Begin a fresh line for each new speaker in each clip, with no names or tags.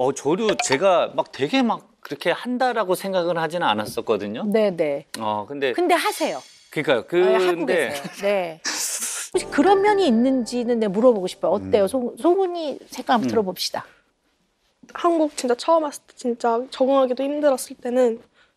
저도 제가 막 되게 막 그렇게 한다라고 생각은 하지는 않았었거든요.
네네.
근데
하세요.
그러니까요.
하고 계세요. 네. 혹시 그런 면이 있는지는 내가 물어보고 싶어요. 어때요? 소문이 색깔 한번 들어봅시다.
한국 진짜 처음 왔을 때 진짜 적응하기도 힘들었을 때는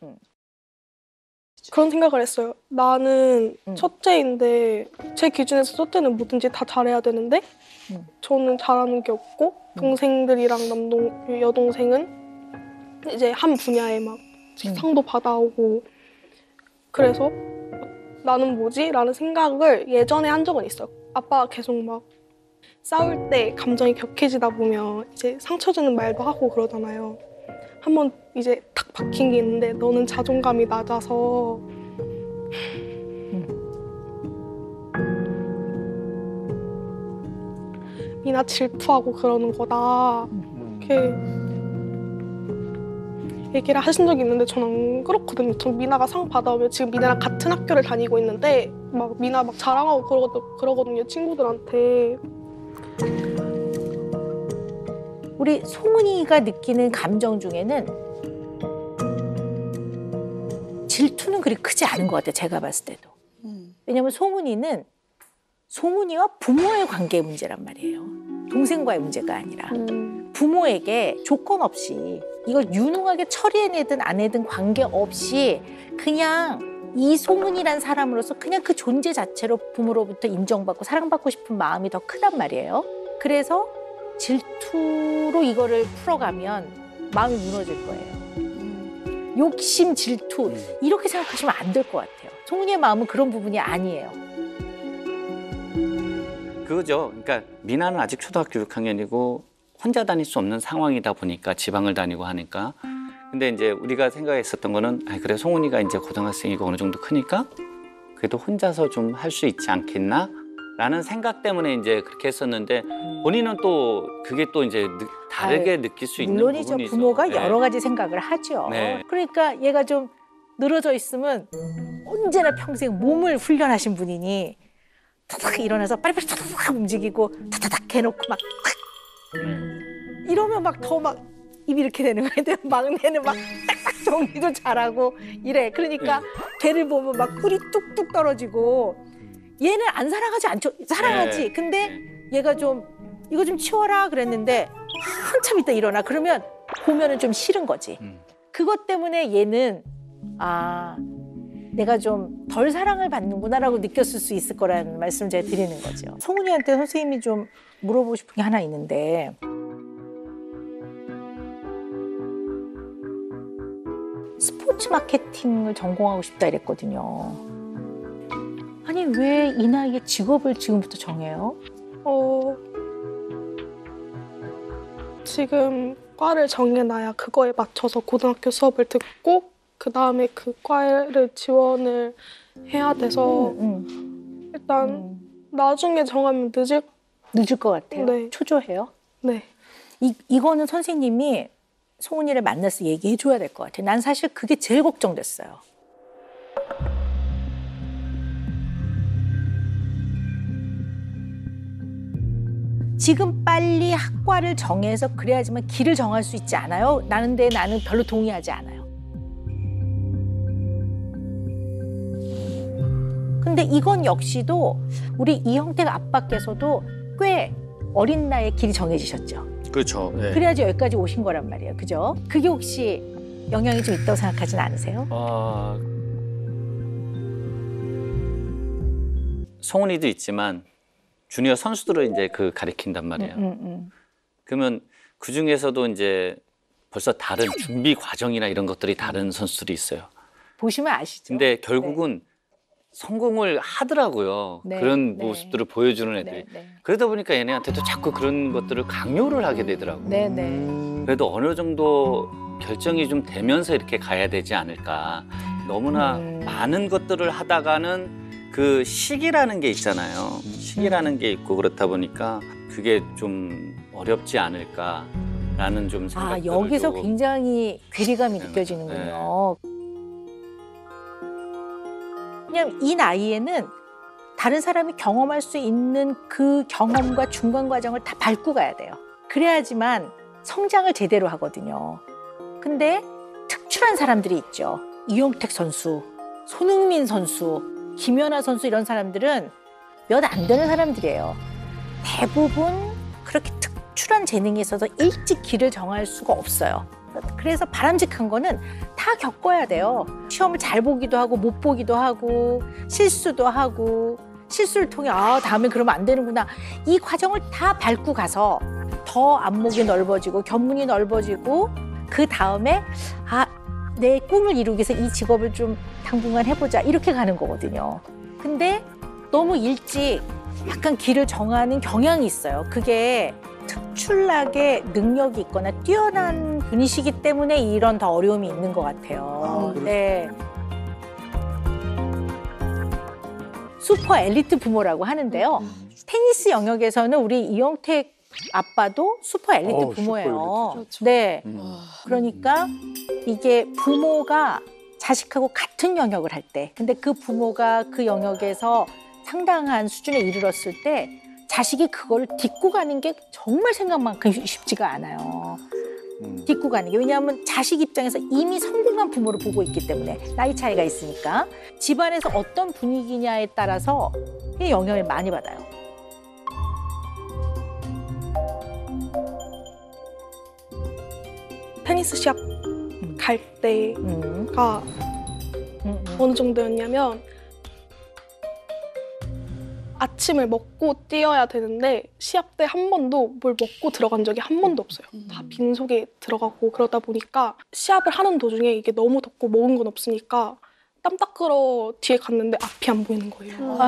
그런 생각을 했어요. 나는 첫째인데 제 기준에서 첫째는 뭐든지 다 잘해야 되는데 저는 잘하는 게 없고 동생들이랑 여동생은 이제 한 분야에 막 상도 받아오고 그래서 나는 뭐지? 라는 생각을 예전에 한 적은 있어요. 아빠가 계속 막 싸울 때 감정이 격해지다 보면 이제 상처 주는 말도 하고 그러잖아요. 한번 이제 탁 박힌 게 있는데 너는 자존감이 낮아서 미나 질투하고 그러는 거다. 이렇게 얘기를 하신 적이 있는데 저는 안 그렇거든요. 전 미나가 상 받아오면 지금 미나랑 같은 학교를 다니고 있는데 막 미나 막 자랑하고 그러거든요. 친구들한테.
우리 송은이가 느끼는 감정 중에는 질투는 그리 크지 않은 것 같아요. 제가 봤을 때도. 왜냐면 송은이와 부모의 관계 문제란 말이에요. 동생과의 문제가 아니라. 부모에게 조건 없이 이걸 유능하게 처리해내든 안 해든 관계없이 그냥 이 송은이란 사람으로서 그냥 그 존재 자체로 부모로부터 인정받고 사랑받고 싶은 마음이 더 크단 말이에요. 그래서 질투로 이거를 풀어가면 마음이 무너질 거예요. 욕심, 질투 이렇게 생각하시면 안 될 것 같아요. 송은이의 마음은 그런 부분이 아니에요.
그거죠. 그러니까 미나는 아직 초등학교 6학년이고 혼자 다닐 수 없는 상황이다 보니까 지방을 다니고 하니까. 근데 이제 우리가 생각했었던 거는 그래 송은이가 이제 고등학생이고 어느 정도 크니까 그래도 혼자서 좀 할 수 있지 않겠나? 라는 생각 때문에 이제 그렇게 했었는데 본인은 또 그게 또 이제 다르게 느낄 수 있는
물론이죠.
부분이죠.
부모가 여러 가지 생각을 하죠.
네.
그러니까 얘가 좀 늘어져 있으면 언제나 평생 몸을 훈련하신 분이니 타닥 일어나서 빨리빨리 타닥 움직이고 타닥 해놓고 막 이러면 막 더 막 입이 이렇게 되는 거예요. 막내는 막 딱딱 정리도 잘하고 이래. 그러니까 걔를 보면 막 꿀이 뚝뚝 떨어지고 얘는 안 사랑하지 않죠. 사랑하지. 근데 얘가 좀 이거 좀 치워라 그랬는데 한참 있다 일어나. 그러면 보면은 좀 싫은 거지. 그것 때문에 얘는 내가 좀 덜 사랑을 받는구나라고 느꼈을 수 있을 거라는 말씀을 제가 드리는 거죠. 송은이한테 선생님이 좀 물어보고 싶은 게 하나 있는데 스포츠 마케팅을 전공하고 싶다 이랬거든요. 아니 왜 이 나이에 직업을 지금부터 정해요?
지금 과를 정해놔야 그거에 맞춰서 고등학교 수업을 듣고 그 다음에 그 과를 지원을 해야 돼서 일단 나중에 정하면 늦을
것 같아요.
네.
초조해요?
네.
이거는 선생님이 송은이를 만나서 얘기해 줘야 될 것 같아요. 난 사실 그게 제일 걱정됐어요. 지금 빨리 학과를 정해서 그래야지만 길을 정할 수 있지 않아요? 나는 별로 동의하지 않아요. 근데 이건 역시도 우리 이형택 아빠께서도 꽤 어린 나이에 길이 정해지셨죠.
그렇죠. 네.
그래야지 여기까지 오신 거란 말이에요. 그죠? 그게 혹시 영향이 좀 있다고 생각하진 않으세요?
송은이도 있지만 주니어 선수들을 이제 가리킨단 말이에요. 그러면 그 중에서도 이제 벌써 다른 준비 과정이나 이런 것들이 다른 선수들이 있어요.
보시면 아시죠?
근데 결국은 성공을 하더라고요.
네,
그런 모습들을 보여주는 애들이. 그러다 보니까 얘네한테도 자꾸 그런 것들을 강요를 하게 되더라고요. 그래도 어느 정도 결정이 좀 되면서 이렇게 가야 되지 않을까. 너무나 많은 것들을 하다가는 그 시기라는 게 있잖아요. 시기라는 게 있고 그렇다 보니까 그게 좀 어렵지 않을까라는 좀 생각들을
여기서
조금.
굉장히 괴리감이 느껴지는군요. 왜냐면 이 나이에는 다른 사람이 경험할 수 있는 그 경험과 중간 과정을 다 밟고 가야 돼요. 그래야지만 성장을 제대로 하거든요. 근데 특출한 사람들이 있죠. 이용택 선수, 손흥민 선수, 김연아 선수 이런 사람들은 몇 안 되는 사람들이에요. 대부분 그렇게 특출한 재능이 있어서 일찍 길을 정할 수가 없어요. 그래서 바람직한 거는 다 겪어야 돼요. 시험을 잘 보기도 하고 못 보기도 하고 실수도 하고 실수를 통해 다음에 그러면 안 되는구나. 이 과정을 다 밟고 가서 더 안목이 넓어지고 견문이 넓어지고 그 다음에 내 꿈을 이루기 위해서 이 직업을 좀 당분간 해보자 이렇게 가는 거거든요. 근데 너무 일찍 약간 길을 정하는 경향이 있어요. 그게 특출나게 능력이 있거나 뛰어난 분이시기 때문에 이런 더 어려움이 있는 것 같아요. 네. 슈퍼 엘리트 부모라고 하는데요. 테니스 영역에서는 우리 이영택 아빠도 슈퍼 엘리트 부모예요.
슈퍼 엘리트.
네. 그러니까 이게 부모가 자식하고 같은 영역을 할 때, 근데 그 부모가 그 영역에서 상당한 수준에 이르렀을 때 자식이 그걸 딛고 가는 게 정말 생각만큼 쉽지가 않아요. 딛고 가는 게. 왜냐하면 자식 입장에서 이미 성공한 부모를 보고 있기 때문에 나이 차이가 있으니까 집안에서 어떤 분위기냐에 따라서 영향을 많이 받아요.
테니스 시합 갈 때가 어느 정도였냐면 아침을 먹고 뛰어야 되는데 시합 때 한 번도 뭘 먹고 들어간 적이 한 번도 없어요. 다 빈속에 들어가고 그러다 보니까 시합을 하는 도중에 이게 너무 덥고 먹은 건 없으니까 땀 닦으러 뒤에 갔는데 앞이 안 보이는 거예요.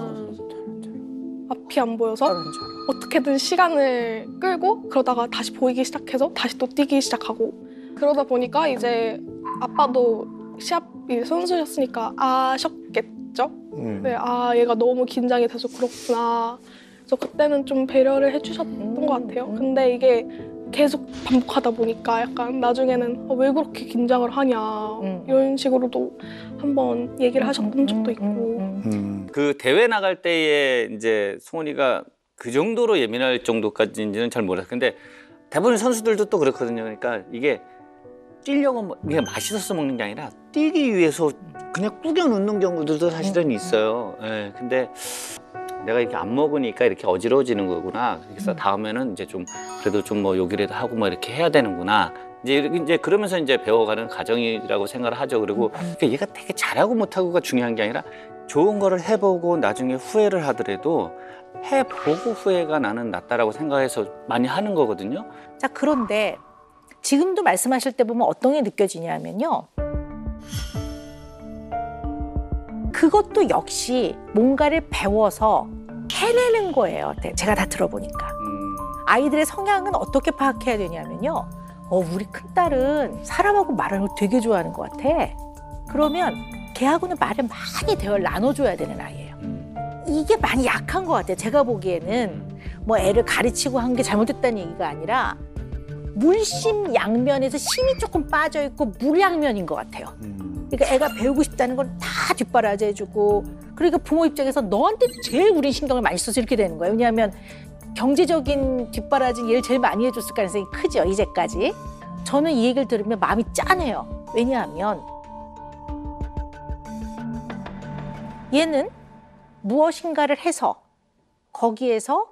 앞이 안 보여서 어떻게든 시간을 끌고 그러다가 다시 보이기 시작해서 다시 또 뛰기 시작하고 그러다 보니까 이제 아빠도 시합 선수였으니까 아셨겠죠? 네, 얘가 너무 긴장이 돼서 그렇구나. 그래서 그때는 좀 배려를 해주셨던 것 같아요. 근데 이게 계속 반복하다 보니까 약간 나중에는 왜 그렇게 긴장을 하냐 이런 식으로도 한번 얘기를 하셨던 적도 있고.
그 대회 나갈 때에 이제 송은이가 그 정도로 예민할 정도까지인지는 잘 몰라요. 근데 대부분 선수들도 또 그렇거든요. 그러니까 이게 뛰려고 이게 맛있어서 먹는 게 아니라 뛰기 위해서 그냥 꾸겨 놓는 경우들도 사실은 있어요. 예, 근데 내가 이렇게 안 먹으니까 이렇게 어지러워지는 거구나. 그래서 다음에는 이제 좀 그래도 좀 뭐 요기라도 하고 뭐 이렇게 해야 되는구나. 이제 그러면서 이제 배워가는 과정이라고 생각을 하죠. 그리고 얘가 되게 잘하고 못하고가 중요한 게 아니라 좋은 거를 해보고 나중에 후회를 하더라도 해보고 후회가 나는 낫다라고 생각해서 많이 하는 거거든요.
자, 그런데 지금도 말씀하실 때 보면 어떤 게 느껴지냐면요. 그것도 역시 뭔가를 배워서 해내는 거예요. 제가 다 들어보니까. 아이들의 성향은 어떻게 파악해야 되냐면요. 우리 큰딸은 사람하고 말하는 걸 되게 좋아하는 것 같아. 그러면 걔하고는 말을 많이 대화를 나눠줘야 되는 아이예요. 이게 많이 약한 것 같아요. 제가 보기에는 뭐 애를 가르치고 한 게 잘못됐다는 얘기가 아니라 물심 양면에서 심이 조금 빠져있고 물양면인 것 같아요. 그러니까 애가 배우고 싶다는 건 다 뒷바라지해주고 그러니까 부모 입장에서 너한테 제일 우린 신경을 많이 써서 이렇게 되는 거예요. 왜냐하면 경제적인 뒷바라지 얘를 제일 많이 해줬을 가능성이 크죠. 이제까지. 저는 이 얘기를 들으면 마음이 짠해요. 왜냐하면 얘는 무엇인가를 해서 거기에서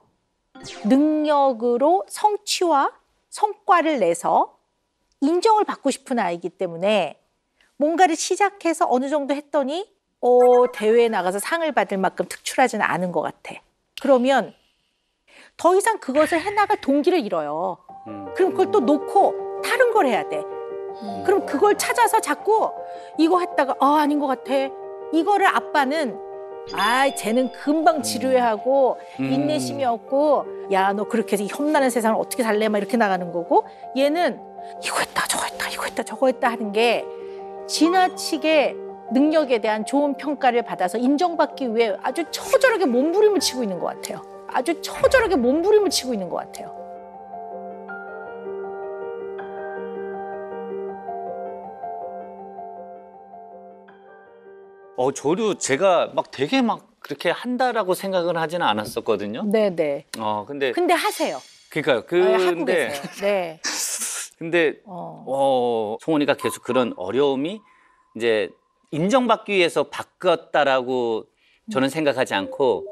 능력으로 성취와 성과를 내서 인정을 받고 싶은 아이이기 때문에 뭔가를 시작해서 어느 정도 했더니 대회에 나가서 상을 받을 만큼 특출하지는 않은 것 같아. 그러면 더 이상 그것을 해나갈 동기를 잃어요. 그럼 그걸 또 놓고 다른 걸 해야 돼. 그럼 그걸 찾아서 자꾸 이거 했다가 아닌 것 같아. 이거를 아빠는 쟤는 금방 지루해하고 인내심이 없고 야, 너 그렇게 해서 험난한 세상을 어떻게 살래? 막 이렇게 나가는 거고 얘는 이거 했다 저거 했다 이거 했다 저거 했다 하는 게 지나치게 능력에 대한 좋은 평가를 받아서 인정받기 위해 아주 처절하게 몸부림을 치고 있는 것 같아요. 아주 처절하게 몸부림을 치고 있는 것 같아요.
저도 제가 막 되게 막 그렇게 한다라고 생각은 하지는 않았었거든요.
네네.
근데
하세요.
그러니까요.
하고 계세요. 네.
근데 송은이가 계속 그런 어려움이 이제 인정받기 위해서 바뀌었다라고 저는 생각하지 않고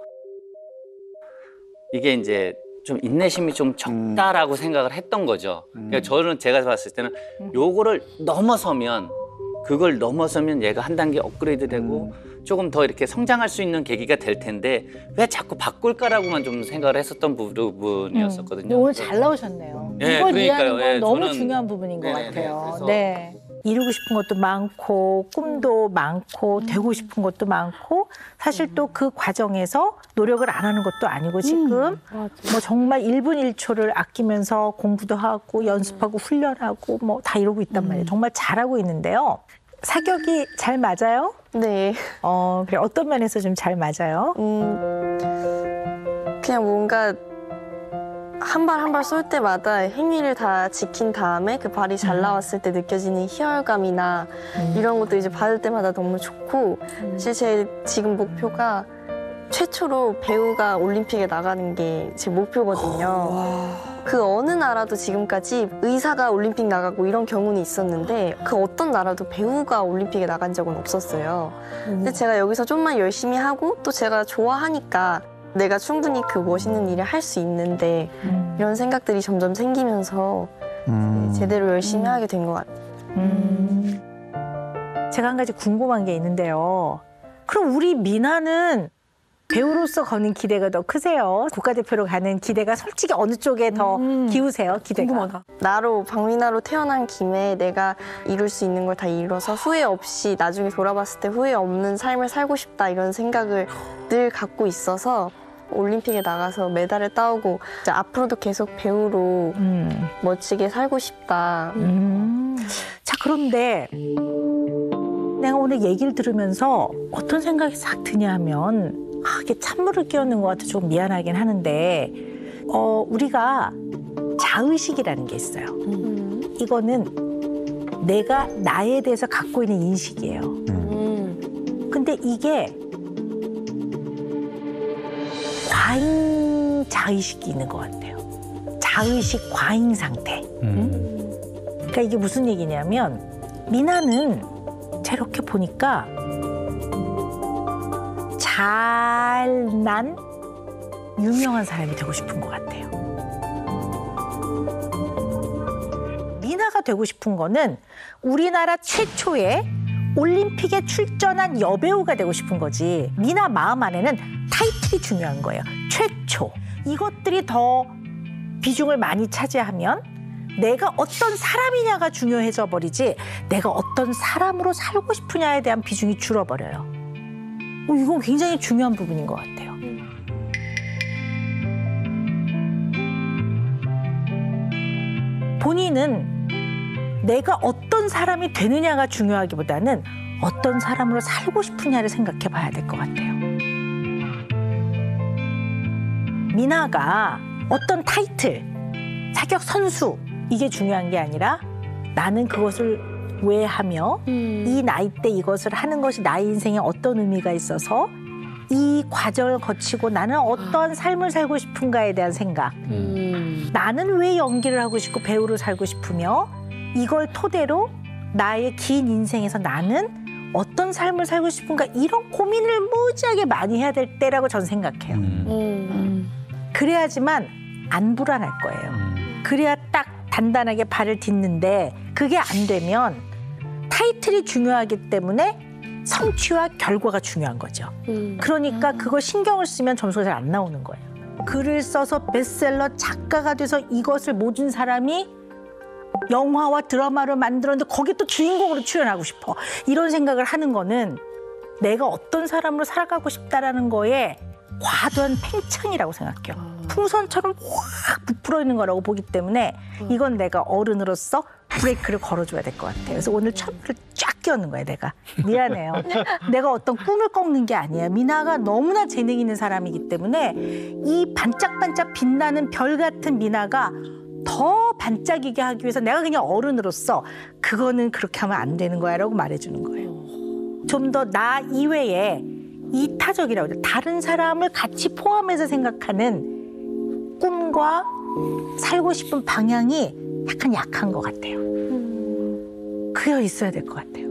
이게 이제 좀 인내심이 좀 적다라고 생각을 했던 거죠. 그러니까 제가 봤을 때는 요거를 넘어서면 그걸 넘어서면 얘가 한 단계 업그레이드 되고 조금 더 이렇게 성장할 수 있는 계기가 될 텐데 왜 자꾸 바꿀까라고만 좀 생각을 했었던 부분이었었거든요.
오늘 잘 나오셨네요.
네,
이걸
그러니까요.
이해하는 건
네,
너무
저는-
중요한 부분인 것
네,
같아요.
그래서-
네. 이루고 싶은 것도 많고 꿈도 많고 되고 싶은 것도 많고 사실 또 그 과정에서 노력을 안 하는 것도 아니고 지금 뭐 정말 1분 1초를 아끼면서 공부도 하고 연습하고 훈련하고 뭐 다 이러고 있단 말이에요. 정말 잘하고 있는데요. 사격이 잘 맞아요?
네.
그래 어떤 면에서 좀 잘 맞아요?
그냥 뭔가 한 발 한 발 쏠 때마다 행위를 다 지킨 다음에 그 발이 잘 나왔을 때 느껴지는 희열감이나 이런 것도 이제 받을 때마다 너무 좋고 사실 제 지금 목표가 최초로 배우가 올림픽에 나가는 게 제 목표거든요. 그 어느 나라도 지금까지 의사가 올림픽 나가고 이런 경우는 있었는데 그 어떤 나라도 배우가 올림픽에 나간 적은 없었어요. 근데 제가 여기서 좀만 열심히 하고 또 제가 좋아하니까 내가 충분히 그 멋있는 일을 할 수 있는데 이런 생각들이 점점 생기면서 제대로 열심히 하게 된 것 같아요.
제가 한 가지 궁금한 게 있는데요. 그럼 우리 미나는 배우로서 거는 기대가 더 크세요? 국가대표로 가는 기대가 솔직히 어느 쪽에 더 기우세요? 기대가.
궁금하다.
박미나로 태어난 김에 내가 이룰 수 있는 걸 다 이뤄서 후회 없이 나중에 돌아봤을 때 후회 없는 삶을 살고 싶다 이런 생각을 늘 갖고 있어서 올림픽에 나가서 메달을 따오고 이제 앞으로도 계속 배우로 멋지게 살고 싶다.
자, 그런데 내가 오늘 얘기를 들으면서 어떤 생각이 싹 드냐 하면 이게 찬물을 끼얹는 것 같아 좀 미안하긴 하는데 우리가 자의식이라는 게 있어요. 이거는 내가 나에 대해서 갖고 있는 인식이에요. 근데 이게 과잉 자의식이 있는 것 같아요. 자의식 과잉 상태. 그러니까 이게 무슨 얘기냐면 미나는 저렇게 보니까 잘난 유명한 사람이 되고 싶은 것 같아요. 미나가 되고 싶은 거는 우리나라 최초의 올림픽에 출전한 여배우가 되고 싶은 거지. 미나 마음 안에는 타이틀이 중요한 거예요. 최초. 이것들이 더 비중을 많이 차지하면 내가 어떤 사람이냐가 중요해져 버리지 내가 어떤 사람으로 살고 싶으냐에 대한 비중이 줄어버려요. 이건 굉장히 중요한 부분인 것 같아요. 본인은 내가 어떤 사람이 되느냐가 중요하기보다는 어떤 사람으로 살고 싶으냐를 생각해 봐야 될 것 같아요. 미나가 어떤 타이틀, 사격 선수 이게 중요한 게 아니라 나는 그것을 왜 하며 이 나이 때 이것을 하는 것이 나의 인생에 어떤 의미가 있어서 이 과정을 거치고 나는 어떤 삶을 살고 싶은가에 대한 생각. 나는 왜 연기를 하고 싶고 배우로 살고 싶으며 이걸 토대로 나의 긴 인생에서 나는 어떤 삶을 살고 싶은가 이런 고민을 무지하게 많이 해야 될 때라고 저는 생각해요. 그래야지만 안 불안할 거예요. 그래야 딱 단단하게 발을 딛는데 그게 안 되면 타이틀이 중요하기 때문에 성취와 결과가 중요한 거죠. 그러니까 그거 신경을 쓰면 점수가 잘 안 나오는 거예요. 글을 써서 베스트셀러 작가가 돼서 이것을 모든 사람이 영화와 드라마를 만들었는데 거기 또 주인공으로 출연하고 싶어. 이런 생각을 하는 거는 내가 어떤 사람으로 살아가고 싶다라는 거에 과도한 팽창이라고 생각해요. 풍선처럼 확 부풀어 있는 거라고 보기 때문에 이건 내가 어른으로서 브레이크를 걸어줘야 될 것 같아요. 그래서 오늘 찬물을 쫙 끼얹는 거예요, 내가. 미안해요. 내가 어떤 꿈을 꺾는 게 아니에요. 미나가 너무나 재능 있는 사람이기 때문에 이 반짝반짝 빛나는 별 같은 미나가 더 반짝이게 하기 위해서 내가 그냥 어른으로서 그거는 그렇게 하면 안 되는 거야 라고 말해주는 거예요. 좀 더 나 이외에 이타적이라고 해요. 다른 사람을 같이 포함해서 생각하는 꿈과 살고 싶은 방향이 약간 약한 것 같아요. 그여 있어야 될 것 같아요.